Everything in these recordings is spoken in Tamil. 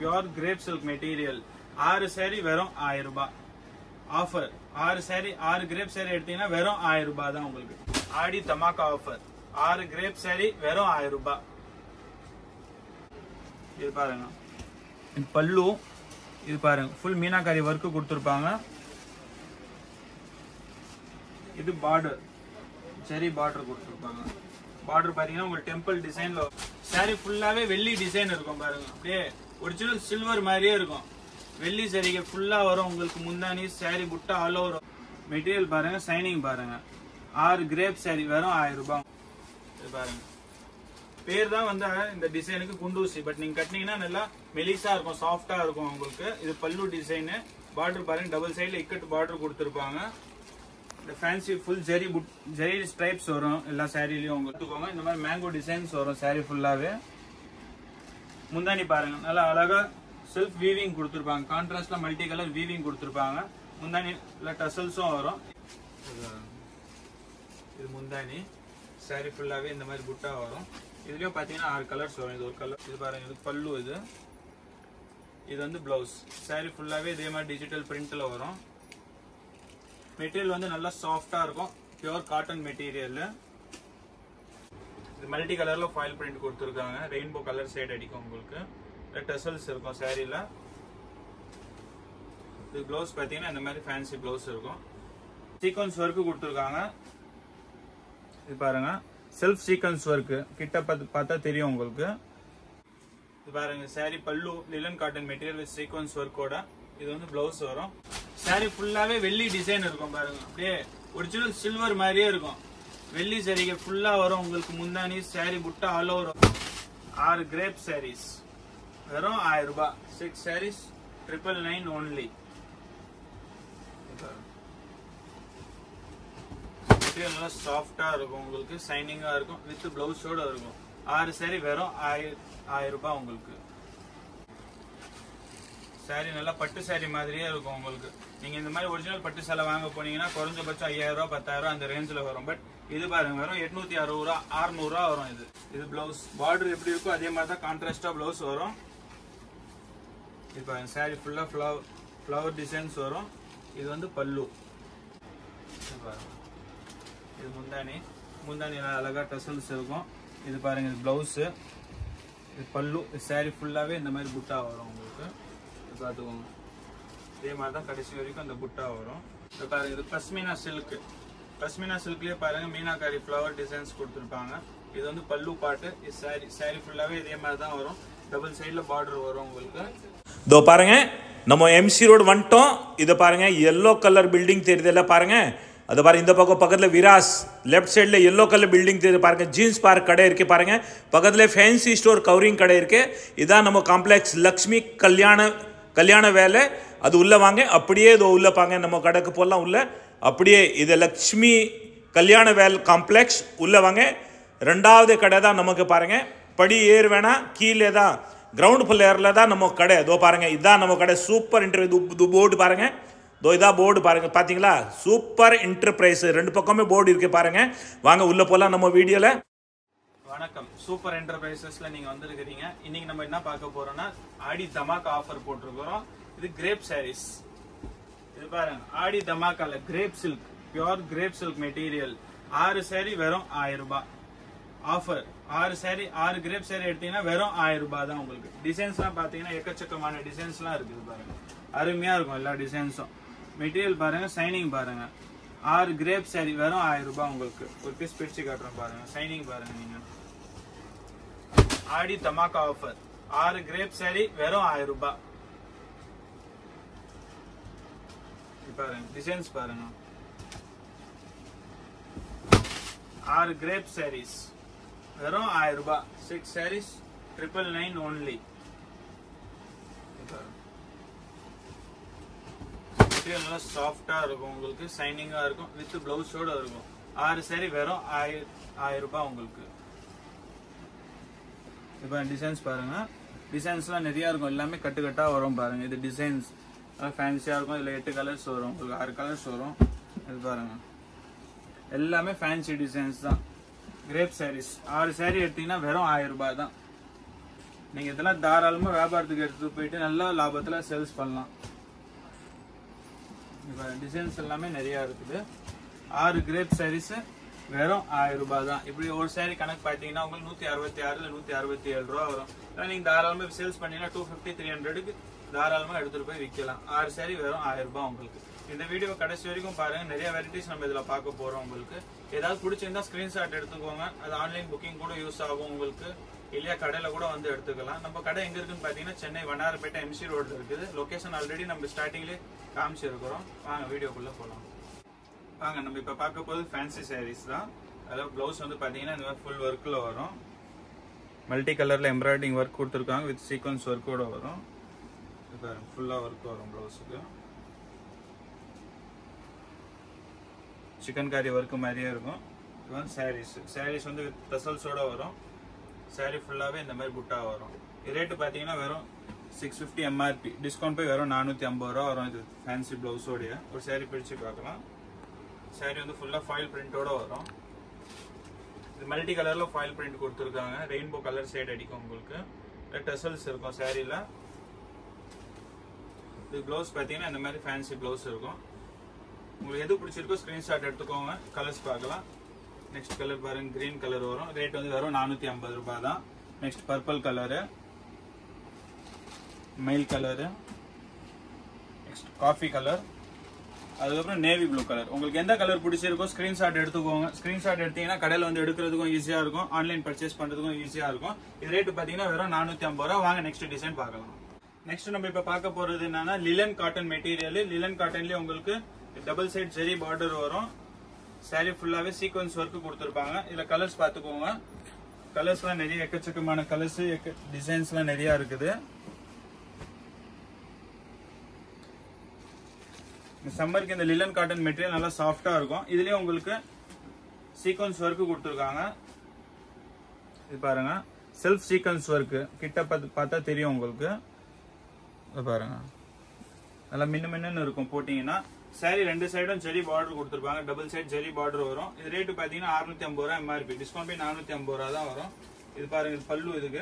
Pure crepe silk material 6 saree வெறும் 1000 ரூபாய் ஆஃபர் 6 saree 6 கிரேப் saree எடுத்தீங்கன்னா வெறும் 1000 ரூபாய் தான் உங்களுக்கு ஆடி தமாக்கா ஆஃபர் 6 கிரேப் saree வெறும் 1000 ரூபாய் இது பாருங்க பல்லு இது பாருங்க ஃபுல் மீனாகாரி வர்க் கொடுத்திருப்பாங்க இது பார்டர் ஜெரி பார்டர் கொடுத்திருப்பாங்க பார்டர் பாத்தீங்கன்னா உங்களுக்கு டெம்பிள் டிசைன்ல saree ஃபுல்லாவே வெள்ளி டிசைன் இருக்கும் பாருங்க அப்படியே ஒரிஜினல் சில்வர் மாதிரியே இருக்கும் வெள்ளி சரிகை ஃபுல்லா வரும் உங்களுக்கு முந்தானி saree புட்டா ஆல் ஓவர் மெட்டீரியல் பாருங்க ஷைனிங் பாருங்க 6 கிரேப் saree வெறும் 1000 ரூபாய் இது பாருங்க பேர் தான் வந்து இந்த டிசைனுக்கு குண்டூசி பட் நீங்க கட்டினீங்கன்னா நல்லா மெலிசா இருக்கும் சாஃப்டா இருக்கும் உங்களுக்கு இது பல்லு டிசைன் பார்டர் பாருங்க டபுள் சைடுல இக்கட் பார்டர் கொடுத்திருப்பாங்க இந்த ஃபேன்சி ஃபுல் ஜெரி ஸ்ட்ரைப்ஸ் வரும் எல்லா சாரிலயும் உங்களுக்கு இந்த மாதிரி மேங்கோ டிசைன்ஸ் வரும் saree ஃபுல்லாவே முந்தானி பாருங்க நல்லா அழகா செல்ஃப் வீவிங் கொடுத்திருப்பாங்க கான்ட்ராஸ்ட்ல மல்டி கலர் வீவிங் கொடுத்திருப்பாங்க முந்தானில டசல்ஸும் வரும் இது முந்தானி saree ஃபுல்லாவே இந்த மாதிரி புட்டா வரும் இதுலயும் பாத்தீங்கன்னா 6 கலர்ஸ் வரும் இது ஒரு கலர் இது பாருங்க இது பல்லு இது வந்து பிளவுஸ் saree ஃபுல்லாவே இதே மாதிரி டிஜிட்டல் பிரிண்ட்ல வரும் மெட்டீரியல் வந்து நல்லா சாஃப்டா இருக்கும் பியூர் காட்டன் மெட்டீரியல் இது மல்டி கலர்ல ஃபாயில் பிரிண்ட் கொடுத்திருக்காங்க ரெயின்போ கலர் ஷேட் அடிக்கும் உங்களுக்கு டசல்ஸ் இருக்கும் சாரில இது ப்ளவுஸ் பாத்தீங்கன்னா இந்த மாதிரி ஃபேன்சி ப்ளவுஸ் இருக்கும் சீக்வென்ஸ் வர்க் கொடுத்திருக்காங்க இது பாருங்க செல்ஃப் சீக்வென்ஸ் வர்க் கிட்ட பார்த்தா தெரியும் உங்களுக்கு இது பாருங்க saree pallu linen cotton material sequins வர்க்கோட இது வந்து ப்ளவுஸ் வரும் saree ஃபுல்லாவே வெள்ளி டிசைன் இருக்கும் பாருங்க அப்படியே ஒரிஜினல் சில்வர் மாதிரியே இருக்கும் வெள்ளி சரிகை ஃபுல்லா வரும் உங்களுக்கு முந்தானி saree புட்டா ஆல் ஓவர் 6 கிரேப் sarees வெறும் 1000 ரூபாய் 6 sarees 999 only நல்லா சாஃப்டா இருக்கும் உங்களுக்கு ஷைனிங்கா இருக்கும் வித் பிளவுஸோட இருக்கும் 6 saree வெறும் 1000 ரூபாய் உங்களுக்கு saree நல்லா பட்டு saree மாதிரியே இருக்கும் உங்களுக்கு நீங்க இந்த மாதிரி ஒரிஜினல் பட்டு சேலை வாங்க போனீங்கன்னா குறைஞ்சபட்சம் 5000 ரூபாய் 10000 ரூபாய் அந்த ரேஞ்சில வரும் பட் இது பாருங்க வெறும் 860 ரூபாய் 600 ரூபாய் வரும் இது பிளவுஸ் பார்டர் எப்படி இருக்கோ அதே மாதிரி தான் கான்ட்ராஸ்டா பிளவுஸ் வரும் இது பாருங்க saree ஃபுல்லா ஃப்ளவர் டிசைன்ஸ் வரும் இது வந்து பல்லு இது பாருங்க இது முந்தானி அழகா டசல்ஸ் இருக்கும் இது பாருங்க இது பிளவுஸ் இது பல்லு saree ஃபுல்லாவே இந்த மாதிரி புட்டா வரும் உங்களுக்கு இது பார்த்துக்கோங்க இதே மாதிரி தான் கடைசி வரைக்கும் அந்த புட்டா வரும் இது பாருங்க இது பஸ்மினா சில்க்லயே பாருங்க மீனாகாரி ஃப்ளவர் டிசைன்ஸ் கொடுத்திருப்பாங்க இது வந்து பல்லு பாட்டு இது saree ஃபுல்லாவே இதே மாதிரி தான் வரும் டபுள் சைடுல பார்டர் வரும் உங்களுக்கு இதோ பாருங்க நம்ம எம்சி ரோடு வந்துட்டோம் இதை பாருங்க எல்லோ கலர் பில்டிங் தெரியுதுல்ல பாருங்க அது பாருங்க இந்த பக்கம் பக்கத்துல விராஸ் லெஃப்ட் சைடுல எல்லோ கலர் பில்டிங் தெரியுது பாருங்க ஜீன்ஸ் பார்க் கடை இருக்கு பாருங்க பக்கத்துல ஃபேன்சி ஸ்டோர் கவரிங் கடை இருக்கு இதான் நம்ம காம்ப்ளெக்ஸ் லக்ஷ்மி கல்யாண வேலை அது உள்ள வாங்க அப்படியே இதோ உள்ள பாங்க நம்ம கடைக்கு போலாம் உள்ள அப்படியே இது லக்ஷ்மி கல்யாண வேல் காம்ப்ளெக்ஸ் உள்ள வாங்க ரெண்டாவது கடை தான் நமக்கு பாருங்க படி ஏறு வேணா கீழே தான் கிரவுண்ட் ஃப்ளோர்ல தான் நம்ம கடை இதோ பாருங்க இதான் நம்ம கடை சூப்பர் இன்டர்வியூ போர்டு பாருங்க இதோ இதா போர்டு பாருங்க பாத்தீங்களா சூப்பர் என்டர்பிரைஸ் ரெண்டு பக்கமே போர்டு இருக்கு பாருங்க வாங்க உள்ள போலாம் நம்ம வீடியோல வணக்கம் சூப்பர் என்டர்பிரைசஸ்ல நீங்க வந்திருக்கீங்க இன்னைக்கு நம்ம என்ன பார்க்க போறோம்னா ஆடி தமாக்கா ஆஃபர் போட்டுருக்கோம் இது கிரேப் சாரீஸ் இது பாருங்க ஆடி தமாக்கால crepe silk pure crepe silk material 6 saree வெறும் 1000 ரூபாய் ஆஃபர் 6 saree 6 கிரேப் saree எடுத்தீங்கன்னா வெறும் 1000 ரூபாய் தான் உங்களுக்கு டிசைன்ஸ்லாம் பாத்தீங்கன்னா எக்கச்சக்கமான டிசைன்ஸ்லாம் இருக்குது பாருங்க அருமையா இருக்கும் எல்லா டிசைன்ஸும் மெட்டீரியல் பாருங்க ஷைனிங் பாருங்க 6 கிரேப் saree வெறும் 1000 ரூபாய் உங்களுக்கு ஒரு பீஸ் பிரிச்சு காட்டுறேன் பாருங்க ஷைனிங் பாருங்க நீங்க ஆடி தமாக்கா ஆஃபர் 6 கிரேப் saree வெறும் 1000 ரூபாய் பாருங்க டிசைன்ஸ் பாருங்க 6 கிரேப் sarees வெறும் 1000 ரூபாய் 6 sarees 999 only நல்லா சாஃப்டா இருக்கும் உங்களுக்கு ஷைனிங்கா இருக்கும் வித் பிளவுஸோட இருக்கும் 6 saree வெறும் 1000 ரூபாய் உங்களுக்கு இப்போ டிசைன்ஸ் பாருங்க டிசைன்ஸ்லாம் நிறைய இருக்கும் எல்லாமே கட்டுக்கட்டா வரும் பாருங்க இது டிசைன்ஸ் ஃபேன்சியா இருக்கும் இதுல 8 கலர்ஸ் வரும் உங்களுக்கு 6 கலர்ஸ் வரும் இது பாருங்க எல்லாமே ஃபேன்சி டிசைன்ஸ் தான் கிரேப் sarees 6 saree எடுத்தீங்கன்னா வெறும் 1000 ரூபாய் தான் நீங்க இதெல்லாம் தாராளமா வியாபாரத்துக்கு எடுத்து போயிட்டு நல்லா லாபத்துல சேல்ஸ் பண்ணலாம். இப்ப டிசைன்ஸ் எல்லாமே நிறைய இருக்குது. 6 கிரேப் சாரீஸ் வெறும் 1000 ரூபாய் தான். இப்படி ஒரு சாரி கணக்கு பாத்தீங்கன்னா உங்களுக்கு 166 இல்ல 167 ரூபா வரும். நீங்க தாராளமா சேல்ஸ் பண்ணீங்கன்னா 250 300க்கு தாராளமா எடுத்துட்டு போய் விற்கலாம். 6 சாரி வெறும் 1000 ரூபாய் உங்களுக்கு. இந்த வீடியோ கடைசி வரைக்கும் பாருங்க. நிறைய வெரைட்டிஸ் நம்ம இதுல பார்க்க போறோம். உங்களுக்கு ஏதாவது பிடிச்சிருந்தா ஸ்கிரீன்ஷாட் எடுத்துக்கோங்க. அது ஆன்லைன் புக்கிங் கூட யூஸ் ஆகும் உங்களுக்கு. இல்லையா கடையில கூட வந்து எடுத்துக்கலாம். நம்ம கடை எங்க இருக்குன்னு பாத்தீங்கன்னா சென்னை வண்ணாரப்பேட்டை MC ரோட்ல இருக்குது. லொகேஷன் ஆல்ரெடி நம்ம ஸ்டார்டிங்லேயே காமிச்சிருக்கிறோம். வாங்க வீடியோக்குள்ள போலாம். வாங்க நம்ம இப்ப பார்க்க போது ஃபேன்சி சாரீஸ் தான். அதாவது பிளவுஸ் வந்து பாத்தீங்கன்னா இந்த மாதிரி ஃபுல் ஒர்க்ல வரும். மல்டி கலர்ல எம்ப்ராய்டிங் ஒர்க் கொடுத்துருக்காங்க வித் சீக்வன்ஸ் ஒர்க்கோட வரும். ஃபுல்லா ஒர்க் வரும் பிளவுஸுக்கு. சிக்கன் காரி ஒர்க் மாதிரியே இருக்கும். இது வந்து சாரீஸ் வந்து வித் டசல்ஸோட வரும். சாரி ஃபுல்லாவே இந்த மாதிரி புட்டா வரும். ரேட்டு பாத்தீங்கன்னா வெறும் 650 MRP. டிஸ்கவுண்ட் போய் வெறும் 450 ரூபா வரும். இது ஃபேன்சி பிளவுஸோடைய ஒரு சாரி பிரிச்சு பார்க்கலாம். சாரி வந்து ஃபுல்லா ஃபாயில் பிரிண்டோட வரும். இது மல்டி கலர்ல ஃபாயில் பிரிண்ட் கொடுத்துருக்காங்க. ரெயின்போ கலர் ஷேட் அடிக்கும் உங்களுக்கு. டசல்ஸ் இருக்கும் சாரியில. இது பிளவுஸ் பாத்தீங்கன்னா இந்த மாதிரி ஃபேன்சி பிளவுஸ் இருக்கும். உங்களுக்கு எது பிடிச்சிருக்கோ ஸ்கிரீன்ஷாட் எடுத்துக்கோங்க. கலர்ஸ் பார்க்கலாம். நெக்ஸ்ட் கலர் பாருங்க, கிரீன் கலர் வரும். ரேட் வந்து வெறும் 450 ரூபாய் தான். நெக்ஸ்ட் பர்பிள் கலரு, மெயில் கலரு, நெக்ஸ்ட் காஃபி கலர், அதுக்கப்புறம் நேவி ப்ளூ கலர். உங்களுக்கு எந்த கலர் பிடிச்சிருக்கோ ஸ்கிரீன்ஷாட் எடுத்துக்கோங்க. ஸ்கிரீன்ஷாட் எடுத்தீங்கன்னா கடையில் வந்து எடுக்கிறதுக்கும் ஈஸியா இருக்கும். ஆன்லைன் பர்ச்சேஸ் பண்றதுக்கும் ஈஸியா இருக்கும். இது ரேட்டு பாத்தீங்கன்னா வெறும் 450 ரூபாய். வாங்க நெக்ஸ்ட் டிசைன் பார்க்கலாம். நெக்ஸ்ட் நம்ம இப்ப பார்க்க போறது என்னன்னா லிலன் காட்டன் மெட்டீரியல். லிலன் காட்டன்லயே உங்களுக்கு டபுள் சைட் ஜெரி பார்டர் வரும். சாரி ஃபுல்லாவே சீக்வன்ஸ் ஒர்க் கொடுத்துருப்பாங்க. இதுல கலர்ஸ் பாத்துக்கோங்க. கலர்ஸ் எல்லாம் நிறைய எக்கச்சக்கமான கலர்ஸ் டிசைன்ஸ் எல்லாம் நிறைய இருக்குது. சம்மருக்கு இந்த லிலன் காட்டன் மெட்டீரியல் நல்லா சாஃப்டா இருக்கும். இதுலயே உங்களுக்கு சீக்வன்ஸ் ஒர்க் கொடுத்துருக்காங்க. இது பாருங்க, செல்ஃப் சீக்வன்ஸ் ஒர்க் கிட்ட பார்த்தா தெரியும் உங்களுக்கு. இது பாருங்க, நல்லா மின்னு இருக்கும் போட்டீங்கன்னா. சாரி ரெண்டு சைடும் ஜெரி பார்டர் கொடுத்துருப்பாங்க. டபுள் சைட் ஜெரி பார்டர் வரும். இது ரேட்டு பாத்தீங்கன்னா 650 ரூபாய் MRP. டிஸ்கவுண்ட் போய் 450 ரூபாய் தான் வரும். இது பாருங்க, இது பல்லு. இதுக்கு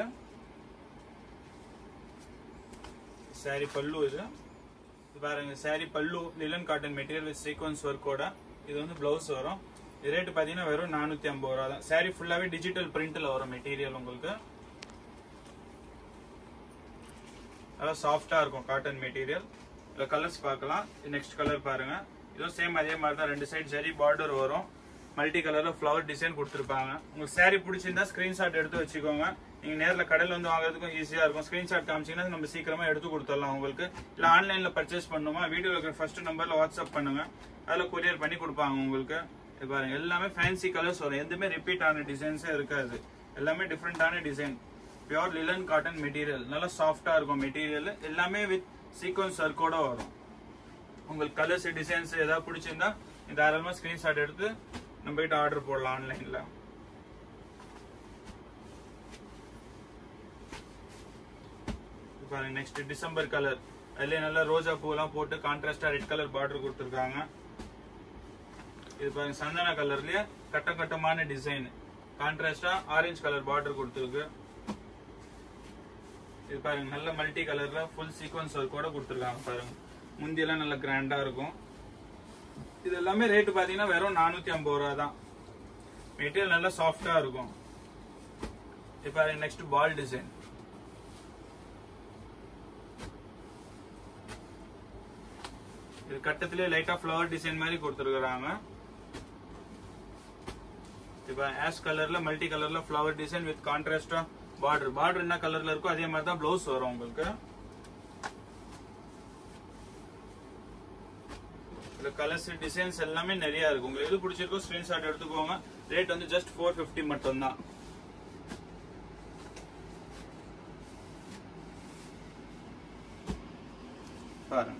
சாரி பல்லு. இது பாருங்க, saree pallu linen cotton material with sequins ஒர்க்கோட. இது வந்து பிளவுஸ் வரும். இது ரேட்டு பாத்தீங்கன்னா வெறும் 450 ரூபாய் தான். சாரி ஃபுல்லாவே டிஜிட்டல் பிரிண்ட்ல வரும் மெட்டீரியல் உங்களுக்கு. நல்லா சாஃப்டா இருக்கும் காட்டன் மெட்டீரியல். இதுல கலர்ஸ் பார்க்கலாம். நெக்ஸ்ட் கலர் பாருங்க. இதுவும் சேம் அதே மாதிரி தான். ரெண்டு சைடு ஜெரி பார்டர் வரும். மல்டி கலர்ல ஃபிளவர் டிசைன் கொடுத்துருப்பாங்க. உங்களுக்கு சாரி பிடிச்சிருந்தா ஸ்கிரீன்ஷாட் எடுத்து வச்சுக்கோங்க. நீங்க நேரில் கடையில் வந்து வாங்குறதுக்கும் ஈஸியா இருக்கும். ஸ்கிரீன்ஷாட் காமிச்சீங்கன்னா நம்ம சீக்கிரமா எடுத்து கொடுத்துடலாம் உங்களுக்கு. இல்ல ஆன்லைன்ல பர்ச்சேஸ் பண்ணுமா, வீடியோல இருக்கிற ஃபர்ஸ்ட் நம்பர்ல வாட்ஸ்அப் பண்ணுங்க. அதுல கொரியர் பண்ணி கொடுப்பாங்க உங்களுக்கு. இது பாருங்க, எல்லாமே ஃபேன்சி கலர்ஸ் வரும். எதுவுமே ரிப்பீட் ஆன டிசைன்ஸே இருக்காது. எல்லாமே டிஃப்ரெண்டான design. Pure linen cotton material. நல்லா சாஃப்டா இருக்கும் மெட்டீரியல். எல்லாமே வித் சீக்வன்ஸ் ஒர்க்கோட வரும். உங்களுக்கு கலர்ஸ் டிசைன்ஸ் ஏதாவது பிடிச்சிருந்தா தாராளமா ஸ்கிரீன்ஷாட் எடுத்து நம்ம கிட்ட ஆர்டர் போடலாம் ஆன்லைன்ல. பாருங்க, நெக்ஸ்ட் டிசம்பர் கலர். அதுல நல்லா ரோஜா பூலாம் போட்டு கான்ட்ராஸ்டா ரெட் கலர் பார்டர் கொடுத்துருக்காங்க. இது பாருங்க, சந்தன கலர்லயே கட்டமான டிசைன். கான்ட்ராஸ்டா ஆரஞ்சு கலர் பார்டர் கொடுத்துருக்கு. இது பாருங்க, நல்ல மல்டி கலர்ல ஃபுல் சீக்வன்ஸ் ஒர்க்கோட கொடுத்துருக்காங்க. பாருங்க, முந்தியெல்லாம் நல்ல கிராண்டா இருக்கும். இது எல்லாமே ரேட்டு பாத்தீங்கன்னா வெறும் 450 ரூபாய் தான். மெட்டீரியல் நல்லா சாஃப்டா இருக்கும். இது பாருங்க, நெக்ஸ்ட் பால் டிசைன். இது கட்டத்திலே லைட்டா ஃபிளவர் டிசைன் மாதிரி கொடுத்துருக்காங்க. இப்ப ஆஷ் கலர்ல மல்டி கலர்ல ஃபிளவர் டிசைன் வித் கான்ட்ராஸ்டா பார்டர் என்ன கலர்ல இருக்கோ அதே மாதிரி தான் பிளவுஸ் வரும் உங்களுக்கு. இதுல கலர்ஸ் டிசைன்ஸ் எல்லாமே நிறைய இருக்கு. உங்களுக்கு எது பிடிச்சிருக்கோ ஸ்கிரீன்ஷாட் எடுத்துக்கோங்க. ரேட் வந்து ஜஸ்ட் 450 மட்டும் தான். பாருங்க,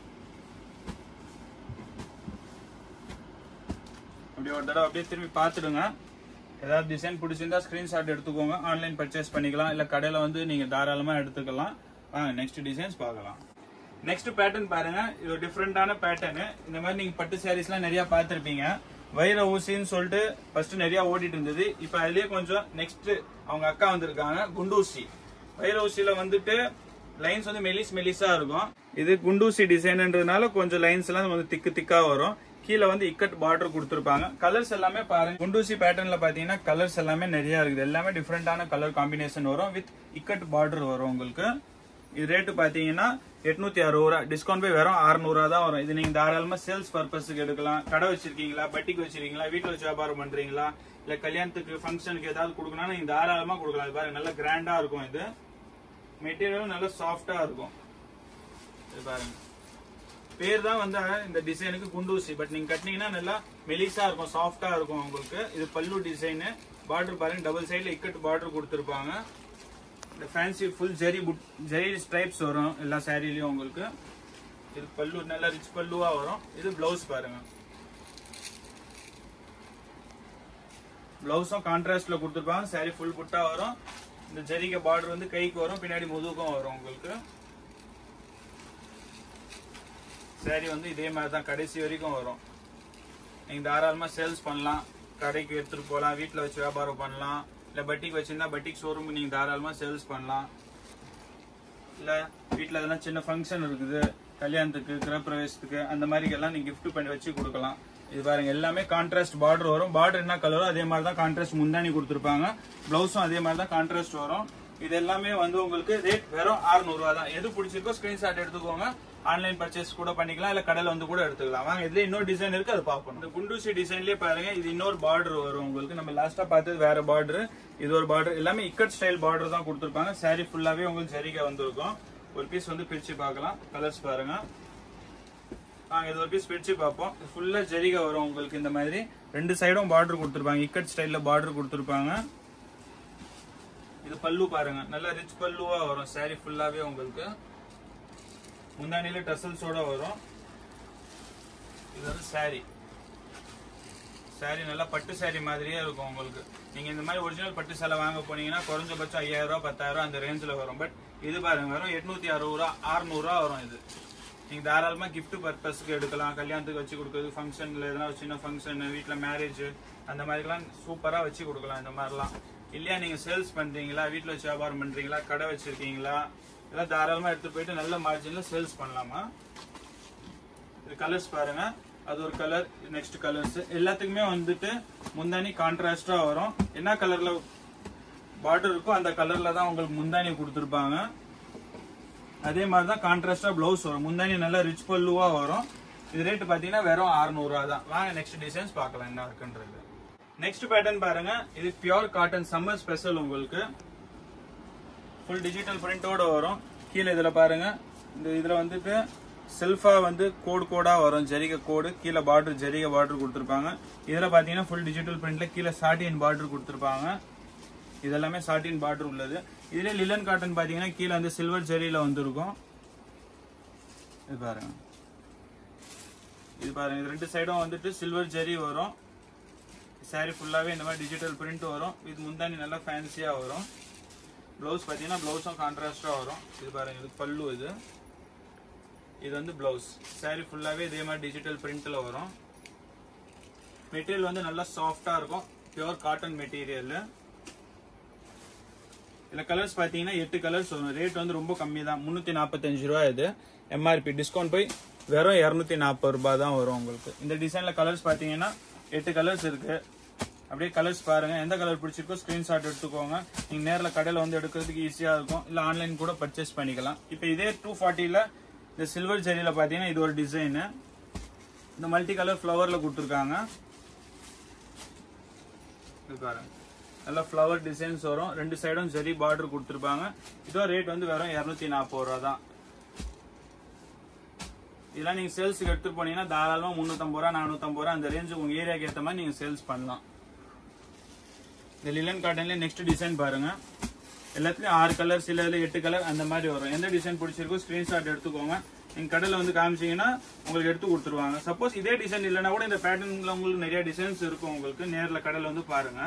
அப்படியே ஒரு தடவை அப்படியே திரும்பி பாத்துடுங்க. ஏதாவது டிசைன் பிடிச்சிருந்தா ஸ்கிரீன்ஷாட் எடுத்துக்கோங்க. ஆன்லைன் பர்ச்சேஸ் பண்ணிக்கலாம். இல்ல கடையில வந்து நீங்க தாராளமா எடுத்துக்கலாம். நெக்ஸ்ட் டிசைன்ஸ் பார்க்கலாம். நெக்ஸ்ட் பேட்டர்ன் பாருங்க. இது டிஃப்ரெண்டான பேட்டர்ன். இந்த மாதிரி நீங்க பட்டு சாரீஸ் எல்லாம் நிறைய பாத்திருப்பீங்க. வைர ஊசின்னு சொல்லிட்டு ஃபர்ஸ்ட் நிறைய ஓடிட்டு இருந்தது. இப்ப அதுலயே கொஞ்சம் நெக்ஸ்ட் அவங்க அக்கா வந்திருக்காங்க, குண்டூசி. பைரவுசில வந்துட்டு லைன்ஸ் வந்து மெலிசா இருக்கும். இது குண்டூசி டிசைன்ன்றதுனால கொஞ்சம் லைன்ஸ் எல்லாம் வந்து திக்கா வரும். கீழே வந்து இக்கட் பார்டர் கொடுத்துருப்பாங்க. கலர்ஸ் எல்லாமே பாருங்க, குண்டூசி பேட்டர்ன்ல பாத்தீங்கன்னா கலர்ஸ் எல்லாமே நிறைய இருக்குது. எல்லாமே டிஃப்ரெண்டான கலர் காம்பினேஷன் வரும். வித் இக்கட் பார்டர் வரும் உங்களுக்கு. இது ரேட்டு பாத்தீங்கன்னா 860 ரூபா. டிஸ்கவுண்ட் போய் வெறும் 600 தான் வரும். இது நீங்க தாராளமா சேல்ஸ் பர்பஸ்க்கு எடுக்கலாம். கடை வச்சிருக்கீங்களா, பட்டிக்கு வச்சிருக்கீங்களா, வீட்டுல வச்சு வியாபாரம் பண்றீங்களா, இல்ல கல்யாணத்துக்கு ஃபங்க்ஷனுக்கு ஏதாவது கொடுக்கணும்னா நீங்க தாராளமா கொடுக்கலாம். இது பாருங்க நல்லா கிராண்டா இருக்கும். இது மெட்டீரியலும் நல்லா சாஃப்டா இருக்கும். இது பாருங்க, பேர் தான் வந்து இந்த டிசைனுக்கு குண்டூசி. பட் நீங்க கட்டினீங்கன்னா நல்லா மெலிசா இருக்கும், சாஃப்டா இருக்கும் உங்களுக்கு. இது பல்லு டிசைன். பார்டர் பாருங்க, டபுள் சைடுல இக்கட் பார்டர் கொடுத்துருப்பாங்க. இந்த ஃபேன்சி ஃபுல் ஜெரி ஸ்ட்ரைப்ஸ் வரும் எல்லா சாரிலயும் உங்களுக்கு. இது பல்லு நல்லா ரிச் பல்லுவா வரும். இது பிளவுஸ் பாருங்க, பிளவுஸும் கான்ட்ராஸ்ட்ல கொடுத்துருப்பாங்க. சாரி ஃபுல் புட்டா வரும். இந்த ஜரிகை பார்டர் வந்து கைக்கு வரும், பின்னாடி முதுகும் வரும் உங்களுக்கு. சாரி வந்து இதே மாதிரி தான் கடைசி வரைக்கும் வரும். நீங்க தாராளமா சேல்ஸ் பண்ணலாம், கடைக்கு எடுத்துட்டு போகலாம், வீட்டுல வச்சு வியாபாரம் பண்ணலாம், இல்ல பட்டிக்கு வச்சிருந்தா பட்டிக் ஷோரூம் நீங்க தாராளமா சேல்ஸ் பண்ணலாம். இல்ல வீட்டுல எதனா சின்ன ஃபங்க்ஷன் இருக்குது, கல்யாணத்துக்கு, கிரகப்பிரவேசத்துக்கு, அந்த மாதிரி எல்லாம் நீங்க கிஃப்ட் பண்ணி வச்சு கொடுக்கலாம். இது பாருங்க, எல்லாமே கான்ட்ராஸ்ட் பார்டர் வரும். பார்டர் என்ன கலரோ அதே மாதிரி தான் கான்ட்ராஸ்ட் முந்தானி கொடுத்துருப்பாங்க. பிளவுஸும் அதே மாதிரி தான் கான்ட்ராஸ்ட் வரும். இது எல்லாமே வந்து உங்களுக்கு ரேட் வெறும் 600 ரூபா தான். எது பிடிச்சிருக்கோ ஸ்கிரீன்ஷாட் எடுத்துக்கோங்க. ஆன்லைன் பர்ச்சேஸ் கூட பண்ணிக்கலாம், இல்ல கடையில வந்து கூட எடுத்துக்கலாம். வாங்க, இதுல இன்னொரு டிசைன் இருக்கு, அது பார்ப்போம். இந்த குண்டூசி டிசைன்லயே பாருங்க, இது இன்னொரு பார்டர் வரும் உங்களுக்கு. நம்ம லாஸ்டா பார்த்தது வேற பார்டர், இது ஒரு பார்டர். எல்லாமே இக்கட் ஸ்டைல் பார்டர் தான் கொடுத்துருப்பாங்க. சாரி ஃபுல்லாவே உங்களுக்கு ஜரிகை வந்திருக்கும். ஒரு பீஸ் வந்து பிரிச்சு பார்க்கலாம். கலர்ஸ் பாருங்க. வாங்க, இது ஒரு பீஸ் பிரிச்சு பார்ப்போம். ஃபுல்லா ஜரிகை வரும் உங்களுக்கு. இந்த மாதிரி ரெண்டு சைடும் பார்டர் கொடுத்துருப்பாங்க. இக்கட் ஸ்டைல்ல பார்டர் கொடுத்துருப்பாங்க. இது பல்லு பாருங்க, நல்ல ரிச் பல்லுவா வரும். சாரி ஃபுல்லாவே உங்களுக்கு முந்தானில டசல்ஸோட வரும். இது வந்து சாரி நல்லா பட்டு சாரி மாதிரியே இருக்கும் உங்களுக்கு. நீங்க இந்த மாதிரி ஒரிஜினல் பட்டு சேலை வாங்க போனீங்கன்னா குறைஞ்சபட்சம் 5000 ரூபாய் 10000 ரூபாய் அந்த ரேஞ்சில் வரும். பட் இது பாருங்க வெறும் 860 ரூபா, 600 ரூபா வரும். இது நீங்க தாராளமா கிஃப்ட் பர்பஸ்க்கு எடுக்கலாம். கல்யாணத்துக்கு வச்சு கொடுக்குறது, ஃபங்க்ஷன்ல எதனா ஒரு சின்ன ஃபங்க்ஷன், வீட்டுல மேரேஜ், அந்த மாதிரிலாம் சூப்பரா வச்சு கொடுக்கலாம். இந்த மாதிரிலாம் இல்லையா, நீங்க சேல்ஸ் பண்றீங்களா, வீட்டுல வச்சு வியாபாரம் பண்றீங்களா, கடை வச்சிருக்கீங்களா, இதெல்லாம் தாராளமா எடுத்து போயிட்டு நல்ல மார்ஜின்ல சேல்ஸ் பண்ணலாமா. இது கலர்ஸ் பாருங்க, அது ஒரு கலர். நெக்ஸ்ட் கலர்ஸ் எல்லாத்துக்குமே வந்துட்டு முந்தானி கான்ட்ராஸ்டா வரும். என்ன கலர்ல பார்டர் இருக்கோ அந்த கலர்ல தான் உங்களுக்கு முந்தானி கொடுத்துருப்பாங்க. அதே மாதிரி தான் கான்ட்ராஸ்டா பிளவுஸ் வரும். முந்தானி நல்லா ரிச் பல்லுவா வரும். இது ரேட் பாத்தீங்கன்னா வெறும் 600 ரூபா தான். வாங்க நெக்ஸ்ட் டிசைன்ஸ் பார்க்கலாம் என்ன இருக்குன்றது. நெக்ஸ்ட் பேட்டர்ன் பாருங்க, இது பியூர் காட்டன் சம்மர் ஸ்பெஷல் உங்களுக்கு. ஃபுல் டிஜிட்டல் பிரிண்டோட வரும். கீழே இதுல பாருங்க, இந்த இதுல வந்துட்டு செல்ஃபா வந்து கோடா வரும், ஜரிகை கோடு. கீழே பார்டர் ஜரிகை பார்டர் கொடுத்துருப்பாங்க. இதுல பாத்தீங்கன்னா ஃபுல் டிஜிட்டல் பிரிண்ட்ல கீழே சாட்டின் பார்டர் கொடுத்துருப்பாங்க. இதெல்லாமே சாட்டின் பார்டர் உள்ளது. இதுல லிலன் காட்டன் பாத்தீங்கன்னா கீழே வந்து சில்வர் ஜரியில வந்துருக்கும். இது பாருங்க, இது ரெண்டு சைடும் வந்துட்டு சில்வர் ஜரி வரும். சாரி ஃபுல்லாவே இந்த மாதிரி டிஜிட்டல் பிரிண்ட் வரும். இது முந்தானி நல்லா ஃபேன்சியா வரும். பிளவுஸ் பாத்தீங்கன்னா பிளவுஸும் கான்ட்ராஸ்டா வரும். இது பாருங்க, இது பல்லு. இது வந்து பிளவுஸ். சாரி ஃபுல்லாவே இதே மாதிரி டிஜிட்டல் பிரிண்ட்ல வரும். மெட்டீரியல் வந்து நல்லா சாஃப்டா இருக்கும். Pure cotton material. இதுல கலர்ஸ் பாத்தீங்கன்னா 8 கலர்ஸ் வரும். ரேட் வந்து ரொம்ப கம்மி தான், 345 ரூபாய். இது எம்ஆர்பி டிஸ்கவுண்ட் போய் வெறும் 240 ரூபாய் தான் வரும் உங்களுக்கு. இந்த டிசைன்ல கலர்ஸ் பாத்தீங்கன்னா 8 கலர்ஸ் இருக்கு. அப்படியே கலர்ஸ் பாருங்க, எந்த கலர் பிடிச்சிருக்கோ ஸ்கிரீன்ஷாட் எடுத்துக்கோங்க. நீங்க நேர்ல கடையில வந்து எடுக்கிறதுக்கு ஈஸியா இருக்கும், இல்ல ஆன்லைன் கூட பர்ச்சேஸ் பண்ணிக்கலாம். இப்போ இதே 240ல இந்த சில்வர் ஜெரியில பாத்தீங்கன்னா இது ஒரு டிசைன். இந்த மல்டி கலர் ஃபிளவர்ல கொடுத்துருக்காங்க. இது பாருங்க, நல்லா ஃபிளவர் டிசைன்ஸ் வரும். ரெண்டு சைடும் ஜெரி பார்டர் கொடுத்துருப்பாங்க. இதோ ரேட் வந்து வெறும் 240 ரூபா தான். இதெல்லாம் நீங்க சேல்ஸுக்கு எடுத்துட்டு போனீங்கன்னா தாராளமா 350 ரூபா 450 ரூபா அந்த ரேஞ்சு உங்க ஏரியாக்கு ஏற்ற மாதிரி நீங்க சேல்ஸ் பண்ணலாம். இந்த லிலன் காட்டன்ல நெக்ஸ்ட் டிசைன் பாருங்க. எல்லாத்துலயும் 6 கலர், சில 8 கலர் அந்த மாதிரி வரும். எந்த டிசைன் பிடிச்சிருக்கோ ஸ்கிரீன்ஷாட் எடுத்துக்கோங்க. நீங்க கடையில வந்து காமிச்சீங்கன்னா உங்களுக்கு எடுத்து கொடுத்துருவாங்க. சப்போஸ் இதே டிசைன் இல்லைன்னா கூட இந்த பேட்டர்ன்ல உங்களுக்கு நிறைய டிசைன்ஸ் இருக்கும். உங்களுக்கு நேர்ல கடையில வந்து பாருங்க.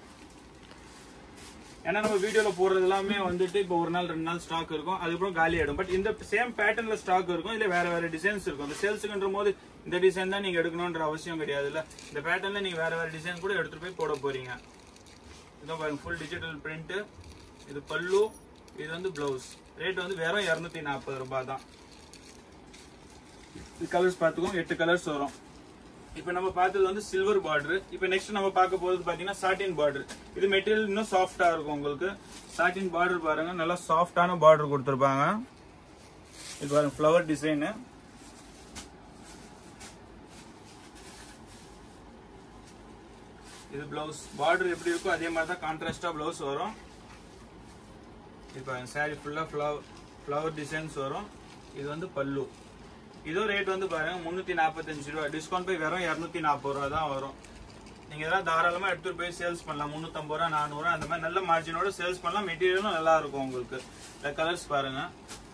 ஏன்னா நம்ம வீடியோல போடுறது எல்லாமே வந்துட்டு இப்போ ஒரு நாள் 2 நாள் ஸ்டாக் இருக்கும், அதுக்கப்புறம் காலி ஆயிடும். பட் இந்த சேம் பேட்டர்ன்ல ஸ்டாக் இருக்கும், இல்ல வேற டிசைன்ஸ் இருக்கும். இந்த சேல்ஸுக்குன்ற போது இந்த டிசைன் தான் நீங்க எடுக்கணும்ன்ற அவசியம் கிடையாது. இல்ல இந்த பேட்டர்ன்ல நீங்க வேற டிசைன் கூட எடுத்துட்டு போய் போட போறீங்க. இதான் பாருங்க, ஃபுல் டிஜிட்டல் பிரிண்ட். இது பல்லு, இது வந்து பிளவுஸ். ரேட் வந்து வெறும் 240 ரூபாய் தான். இது கலர்ஸ் பார்த்துக்கோங்க, 8 கலர்ஸ் வரும். இப்போ நம்ம பார்த்தது வந்து சில்வர் பார்டர். இப்போ நெக்ஸ்ட் நம்ம பார்க்க போறது பாத்தீங்கன்னா சாட்டின் பார்டர். இது மெட்டீரியல் இன்னும் சாஃப்டா இருக்கும் உங்களுக்கு. சாட்டின் பார்டர் பாருங்க, நல்லா சாஃப்டான பார்டர் கொடுத்துருப்பாங்க. இது பாருங்க ஃப்ளவர் டிசைன். இது பிளவுஸ். பார்டர் எப்படி இருக்கோ அதே மாதிரி தான் கான்ட்ராஸ்டா பிளவுஸ் வரும். இப்போ சாரி ஃபுல்லா ஃப்ளவர் டிசைன்ஸ் வரும். இது வந்து பல்லு. இதோ ரேட் வந்து பாருங்க 345 ரூபாய். டிஸ்கவுண்ட் போய் வெறும் 240 ரூபா தான் வரும். நீங்க இதெல்லாம் தாராளமா எடுத்துட்டு போய் சேல்ஸ் பண்ணலாம். 350 ரூபா 400 ரூபா அந்த மாதிரி நல்ல மார்ஜினோட சேல்ஸ் பண்ணலாம். மெட்டீரியலும் நல்லா இருக்கும் உங்களுக்கு. இந்த கலர்ஸ் பாருங்க.